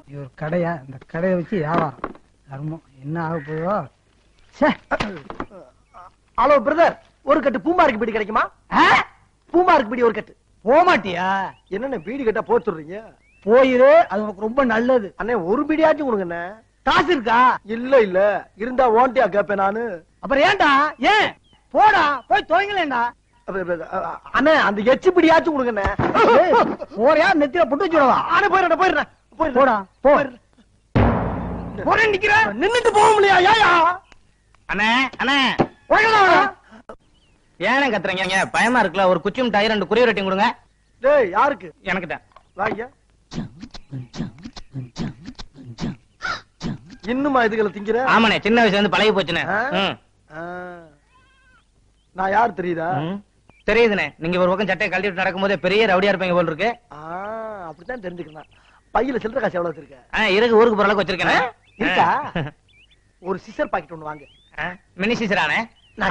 இது ஒரு கடையா? இந்த கடையை வச்சு வியாபாரம் கர்மம் என்ன ஆக போதோ. ஹலோ பிரதர், ஒரு கட்டு பூமாருக்கு பீடி கிடைக்குமா? பூமாருக்கு பீடி ஒரு கட்டு. போக மாட்டியா? என்னென்ன பீடி கட்டா போச்சுடுறீங்க? போயிரு, அது உனக்கு ரொம்ப நல்லது. அண்ணே ஒரு பீடியாச்சும் கொடுங்க அண்ணே. காசு இருக்கா? இல்ல இல்ல, இருந்தா ஓண்டியா கேப்பேன் நானு. அப்புறம் ஏன்டா? ஏன் போடா, போய் துவங்கலேண்டா. அண்ணே அந்த எச்சு பிடியாச்சும் கொடுங்கண்ணே. போறியா? நெத்தில புட்டு வச்சுடவா? ஆனே போயிடுறேன் போயிடுறேன் போடா போ. போறேன் நிக்கிறேன், நின்னுட்டு போக முடியா? ஏயா அண்ணே அண்ணே ஏனே கத்துறீங்க? பயமா இருக்குல்ல, ஒரு குச்சி மிட்டாய் 2 குருவி ரொட்டி கொடுங்க. டேய் யாருக்கு? எனக்கு தான். வாங்க. இன்னுமா இதுகளை திங்கிற? ஆமாண்ணே, சின்ன வயசுல இருந்து பழகி போச்சுண்ணே. நான் யார் தெரியுதா? தெரியுதுண்ணே, நீங்க ஒரு பக்கம் சட்டையை கழட்டிட்டு நடக்கும் போதே பெரிய ரவுடியா இருப்பீங்க போல இருக்கு. அப்படித்தான் தெரிஞ்சுக்கலாம். பையில சில்லற காசு எவ்வளவு வச்சிருக்க? இருக்கு, ஊருக்கு போற அளவுக்கு வச்சிருக்கேன். இருக்கா? ஒரு சிசர் பாக்கெட் ஒண்ணு வாங்க. மினி சிசரானே?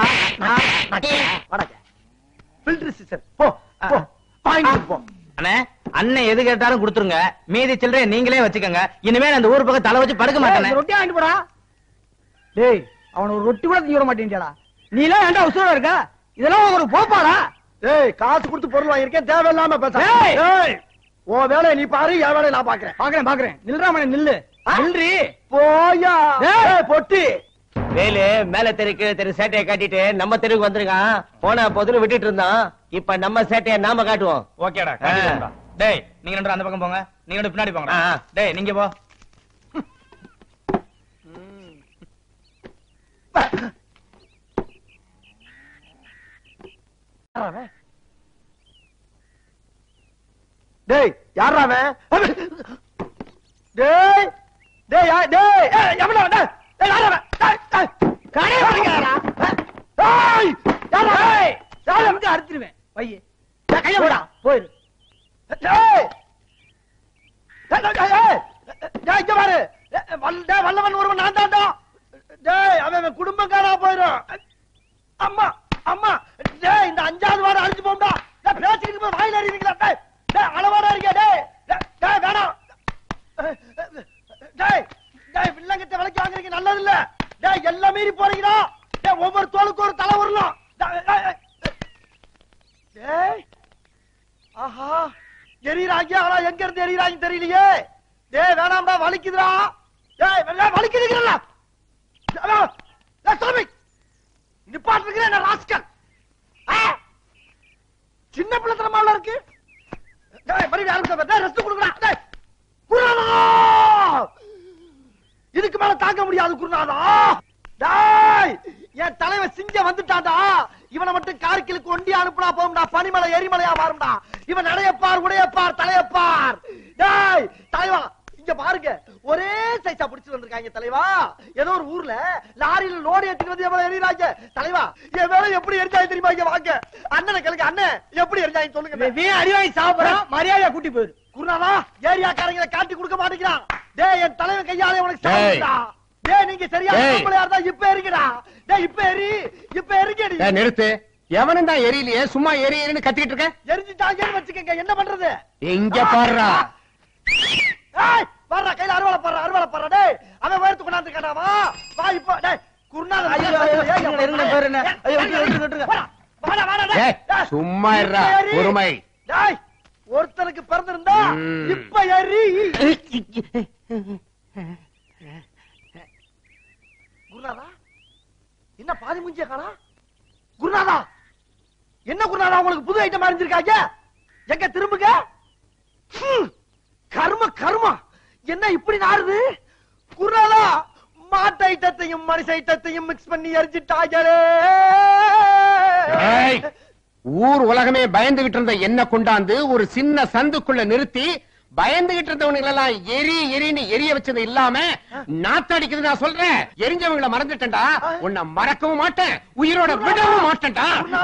Filter scissor. போ போ வாங்கிட்டு போ. அண்ணே, அண்ணன் எது கேட்டாலும் கொடுத்துருங்க, மீதி சில்லறைய நீங்களே வச்சுக்கோங்க. இனிமே அந்த ஊர் பக்கம் தலை வச்சு படுக்க மாட்டேன். ரொட்டி வாங்கிட்டு போடா. டேய், அவன் ஒரு ரொட்டி கூட தீவிர மாட்டேன்டா. நீ எல்லாம் ஏன்டா உசுரோட இருக்க? இதெல்லாம் ஒரு போப்பாடா. டேய் காசு கொடுத்து பொருள் வாங்கியிருக்கேன், தேவையில்லாம பேச. டேய் உன் வேலையை நீ பாரு, என் வேலையை நான் பாக்குறேன். பாக்குறேன். நில்றாம நில்லு. நில்றி. போயா பொட்டி. வேலு மேல தெருக்கு தெரு சேட்டையை காட்டிட்டு நம்ம தெருவுக்கு வந்துருக்கான். போன பொதுல விட்டுட்டு இருந்தான், இப்ப நம்ம சேட்டையை நாம காட்டுவோம். ஓகேடா. டேய் நீங்க 2 அந்த பக்கம் போங்க, நீங்க 2 பின்னாடி போங்க. டேய் நீங்க போ. டேய் யாரா அவன்? டேய் டேய் டேய் எவனா வந்த? டேய் யாரா அவன்? டேய் கடை வரீங்கடா. டேய் யாரா? டேய் யாரா வந்து அறுத்துருவேன். பையே டேய் கைய போடா. போயிரு. டேய் டேய் டேய் இங்க பாரு. வல்லவன் ஒருவன் நான் தான்டா. டேய் அவன் குடும்பக்காரா போயிரும். அம்மா அம்மா டேய் இந்த 5வது வாரம் அழிஞ்சு போம்டா. டேய் பேசிக்கிட்டு போய் வாயில எறிவீங்களா? டேய் டேய் அளவாடா இருக்க. டேய் டேய் வேணாம். டேய் டேய் வில்லங்கத்தை விலைக்கு வாங்குறீங்க, நல்லது இல்ல. டேய் எல்லாம் மீறி போறீங்கடா. டேய் ஒவ்வொரு தோளுக்கு ஒரு தலை வரலாம். டேய் ஆஹா எரியறாங்க. ஆனா எங்க இருந்து எரியறாங்க தெரியலையே. டேய் வேணாம்டா, வலிக்குதுடா. டேய் வலிக்குதுங்கறல. டேய் சாமி நிப்பாட்டுறீங்க என்ன ராஸ்கல்? சின்ன பிள்ளைத்தனமால இருக்கு. டேய் மறுபடியும் ஆரம்பிச்சா. டேய் ரெஸ்ட் கொடுங்கடா. டேய் குருநாதா, இதுக்கு மேல தாங்க முடியாது குருநாதா. டேய் என் தலைவன் சிங்க வந்துட்டான்டா. இவனை மட்டும் கார்கிலுக்கு ஒண்டி அனுப்புனா போகும்டா, பனிமலை எரிமலையா மாறும்டா. இவன் நடையப்பார் உடையப்பார் தலையப்பார். டேய் தலைவா இங்க பாருங்க, ஒரே சைஸா பிடிச்சு வந்திருக்காங்க தலைவா. ஏதோ ஒரு ஊர்ல லாரியில லோடு ஏத்திட்டு வந்து எவ்வளவு எரியுறாங்க தலைவா. என் வேலை எப்படி எரிஞ்சாங்க தெரியுமா? இங்க வாங்க அண்ணனை கேளுங்க. அண்ணன் எப்படி எரிஞ்சாங்க சொல்லுங்க. நீ அடிவாங்கி சாப்பிடுறான், மரியாதையா கூட்டி போயிரு. குருநாதா ஏரியாக்காரங்களை காட்டி கொடுக்க மாட்டேங்கிறான். டேய் என் தலைவன் கையாலே உனக்கு சாப்பிடுடா. டேய் நீங்க சரியா நம்மள யாரா இப்ப எரிங்கடா. டேய் இப்ப எரிங்கடி. டேய் நிறுத்து. எவனும் தான் எரியலையே, சும்மா எரியன்னு கத்திட்டு இருக்க. எரிஞ்சிட்டாங்கன்னு வச்சுக்கங்க, என்ன பண்றது? எங்க பாருடா. ஏய் வர்றா, கையில அருவாளை பாறா. டேய் அவன் வேர்த்து கொண்டாந்து கேட்டாவா? வா இப்போ. டேய் குருநாதா ஐயா இருங்க பேர் என்ன? ஐயோ விட்டுருங்க. வாடா டேய் சும்மா இருடா, பொறுமை. டேய் ஒருத்தனுக்கு பிறந்திருந்தா இப்ப எரி. குருநாதா என்ன பாதி மூஞ்சிய காணா? குருநாதா என்ன குருநாதா உங்களுக்கு புது ஐட்டம் அறிஞ்சிருக்காங்க? எங்க திரும்புங்க. கர்ம என்ன இப்படி நாறுது? குருநாதா மாட்டு ஐட்டத்தையும் மனுஷ ஐட்டத்தையும் மிக்ஸ் பண்ணி எரிஞ்சிட்டாங்களே. ஊர் உலகமே பயந்துகிட்டு இருந்த என்ன கொண்டாந்து ஒரு சின்ன சந்துக்குள்ள நிறுத்தி பயந்துகிட்டு இருந்தவனுங்க எல்லாம் எரின்னு எரிய வச்சது இல்லாம நாத்தடிக்குது. நான் சொல்றேன், எரிஞ்சவங்களை மறந்துட்டேன்டா. உன்னை மறக்கவும் மாட்டேன், உயிரோட விடவும் மாட்டேன்டா.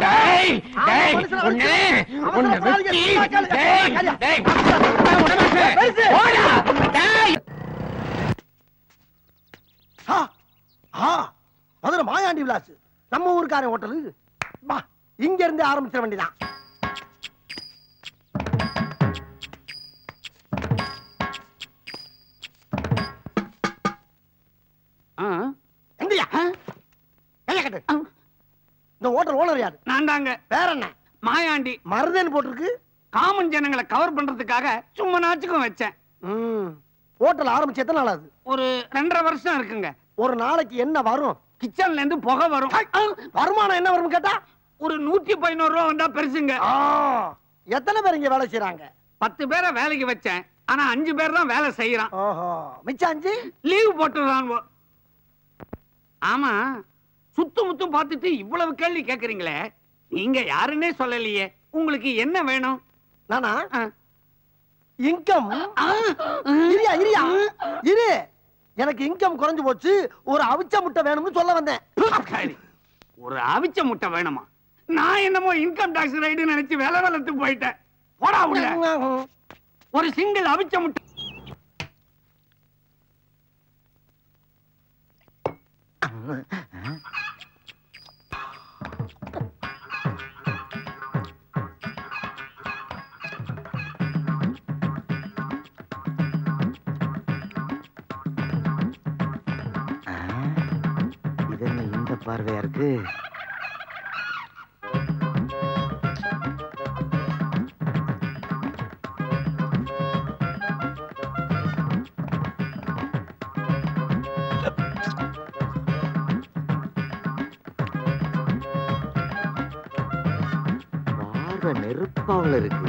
மதுரை மாயாண்டி விலாஸ் நம்ம ஊருக்காரன் ஹோட்டலு. இங்க இருந்து ஆரம்பிச்சிட வேண்டியதான். ஹோட்டல் ஓனர் யாரு? நான் தாங்க. வேற என்ன? மாயாண்டி. மருதேன்னு போட்டிருக்கு. காமன் ஜனங்களை கவர் பண்றதுக்காக சும்மா நாச்சுக்கும் வச்சேன். ஹோட்டல் ஆரம்பிச்சு எத்தனை நாள் ஆகுது? ஒரு 2.5 வருஷம் இருக்குங்க. ஒரு நாளைக்கு என்ன வரும்? கிச்சன்ல இருந்து புகை வரும். வருமானம் என்ன வரும் கேட்டா? ஒரு 111 ரூபா வந்தா பெருசுங்க. எத்தனை பேர் இங்க வேலை செய்யறாங்க? 10 பேரை வேலைக்கு வச்சேன். ஆனா 5 பேர் தான் வேலை செய்யறான். மிச்சம் 5 லீவ் போட்டுறான். ஆமா, சுத்து முத்தும் பார்த்துட்டு இவ்வளவு கேள்வி கேக்குறீங்களே, நீங்க யாருன்னே சொல்லலையே. உங்களுக்கு என்ன வேணும்? நானா இன்கம்? இரு, எனக்கு இன்கம் குறைஞ்சு போச்சு, ஒரு அவிச்ச முட்டை வேணும்னு சொல்ல வந்தேன். ஒரு அவிச்ச முட்டை வேணுமா? நான் என்னமோ இன்கம் டாக்ஸ் ரைடு நினைச்சு வேலை வளர்த்து போயிட்டேன். போடா உள்ள. ஒரு சிங்கிள் அவிச்ச முட்டை. இந்த பார்வையா இருக்கு. பார்வை நெருப்பாவில் இருக்கு.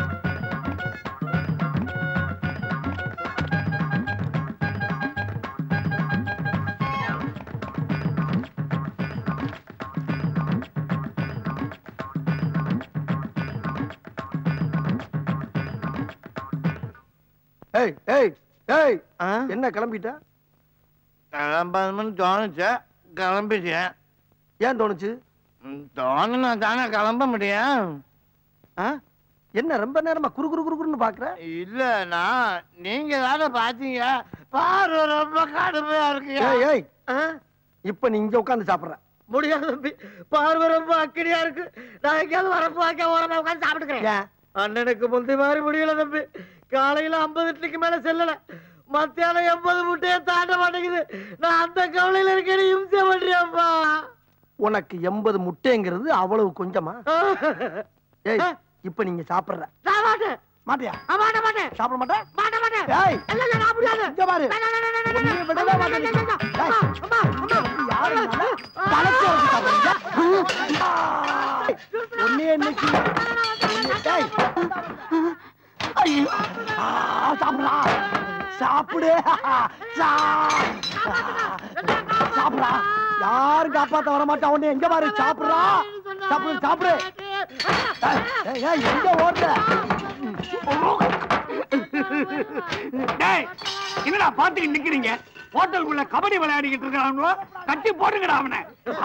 என்ன கிளம்பிட்ட? கிளம்பணும்னு தோணுச்சு, கிளம்பிட்டேன். ஏன் தோணுச்சு? தோணுனா தானே கிளம்ப முடியும். என்ன ரொம்ப நேரமா குறு குறு குறுன்னு பாக்குற? இல்ல, நான் நீங்க தானே பாத்தீங்க. பார்வை ரொம்ப கடுமையா இருக்கு. இப்ப நீ இங்க உட்காந்து சாப்பிடுற? முடியாது தம்பி, பார்வை ரொம்ப அக்கடியா இருக்கு. நான் எங்கேயாவது வரப்பு வாக்க ஓரமா உட்காந்து சாப்பிட்டுக்கிறேன். அண்ணனுக்கு முந்தி மாதிரி முடியல தம்பி. காலையில 50 இட்லிக்கு மேல செல்லல, மத்தியானம் 80 முட்டையை தாண்ட மாட்டேங்குது. நான் அந்த கவலையில இருக்கேன். இம்சை பண்றியாப்பா. உனக்கு 80 முட்டைங்கிறது அவ்வளவு கொஞ்சமா? இப்ப நீங்க சாப்பிடுற? மாட்டியா? சாப்பிட மாட்டேன். சாப்பிடு, சாப்பிடா. யாரும் காப்பாத்த வர மாட்டா. உடனே எங்க பாரு, சாப்பிடுறா. சாப்பிடு சாப்பிடு. எங்க ஓடுற? என்னடா பாத்துட்டு நிக்கிறீங்க? ஹோட்டலுக்குள்ள கபடி விளையாடிக்கிட்டு இருக்காங்களோ, கட்டி போட்டுங்கடா அவனை.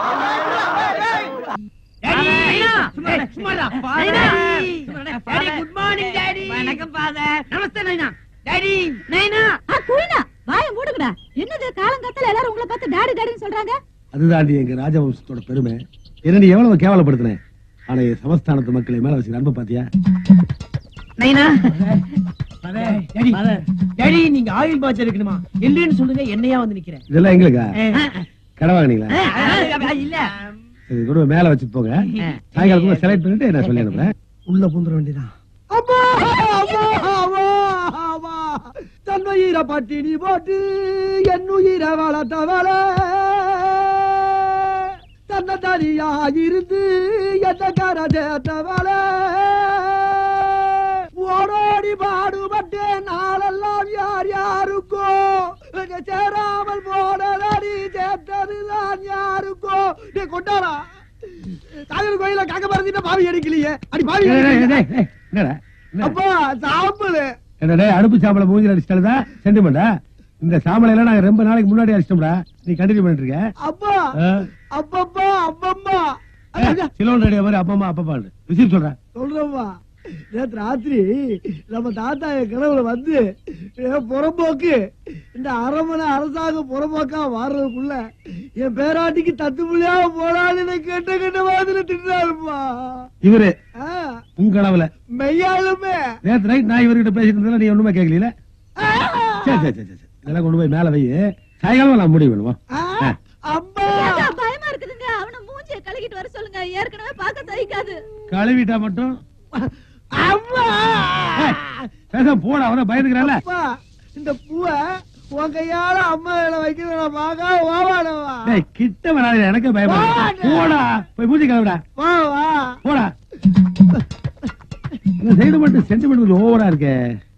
Good morning daddy. வணக்கம் ஃபாதர். நமஸ்தே நைனா. டாடி நைனா. குயினா வாய மூடுங்கடா. என்னது காலங்கத்தல எல்லாரும் உங்களை பார்த்து டாடி டாடின்னு சொல்றாங்க? அதுதாண்டி எங்க ராஜவம்சத்தோட பெருமை. என்ன நீ எவ்வளவு கேவலப்படுத்தின, ஆனா சமஸ்தானத்து மக்களை மேல வச்சு அன்பு பாத்தியா? நைனா. டாடி நீங்க ஆயில் பாய்ச்சல் இருக்கணுமா? இல்லன்னு சொல்லுங்க, என்னையா வந்து நிக்கிறேன். இதெல்லாம் எங்களுக்கா? கடை வாங்கினீங்களா? இல்ல. சரி, கூட மேல வச்சு போங்க. சாயங்காலத்துக்குள்ள செலக்ட் பண்ணிட்டு நான் சொல்லி அனுப்புறேன். உள்ள பூந்துட வேண்டியதான். தன்னுயிர பட்டினி போட்டு என்னுயிர வளர்த்தவள, தன்னை தனியாயிருந்து எந்த கரை சேர்த்தவள, ஓடோடி பாடுபட்டு நாளெல்லாம் யார் யாருக்கோ சேராமல் போனதடி, சேர்த்ததுதான் யாருக்கோ. நீ கொண்டாடா காதல் கோயில காக்க பறந்துட்டு பாவி அடிக்கலையே. அடி பாவி. அப்பா சாப்பிடு. என்னடே அடுப்பு சாம்பலை மூஞ்சில அடிச்சிட்டா சென்டிமெண்டா? இந்த சாம்பலை எல்லாம் நாங்க ரொம்ப நாளைக்கு முன்னாடி அடிச்சிட்டோம்டா. நீ கண்டினியூ பண்ணிட்டு இருக்க. அப்பா அப்பப்பா அப்பம்மா சிலோன் ரேடியோ மாதிரி அப்பம்மா அப்பப்பா விஷயம் சொல்றேன். சொல்றப்பா, நேற்று ராத்திரி நம்ம தாத்தா என் கனவுல வந்து புறம்போக்கு இந்த அரமனை அரசாங்க புறம்போக்கா வாடுறதுக்குள்ள என் பேராட்டிக்கு தத்து புள்ளியா போடாதுன்னு கேட்ட கேட்ட மாதிரி திட்டாருப்பா. இவரு உங்க கனவுல? மெய்யாலுமே. நேற்று நைட் நான் இவர்கிட்ட பேசிட்டு இருந்தா நீ ஒண்ணுமே கேட்கல. சரி சரி சரி, இதெல்லாம் கொண்டு போய் மேல வை. சாயங்காலம் நான் முடிவு பண்ணுவோம். அம்மா பயமா இருக்குதுங்க. அவனை மூஞ்சிய கழுவிட்டு வர சொல்லுங்க. ஏற்கனவே பார்க்க சகிக்காது. கழுவிட்டா மட்டும் அம்மா பேச போட அவன பயந்துக்கிறான்ல. அப்பா, இந்த பூவை உன் கையால அம்மா வைக்கிறேன் பாக்க ஓவாடவா. டேய் கிட்ட வராத, எனக்கு பயமா இருக்கு. போடா போய் மூஞ்சி கழுவுடா. வா போடா. இந்த சைடு மட்டும் சென்டிமெண்ட் ஓவரா இருக்கே.